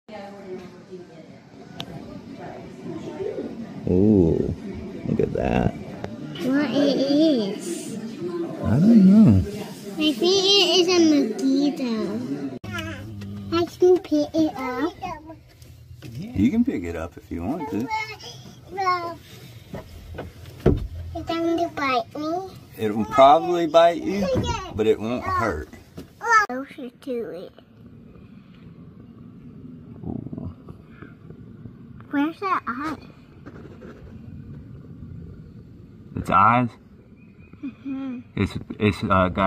Ooh, look at that. What it is? I don't know. I think it is a mosquito. I can pick it up. You can pick it up if you want to. No. It's going to bite me. It will probably bite you, but it won't hurt. Closer to it. Ooh. Where's that eye? Its eyes? Mm-hmm. It's got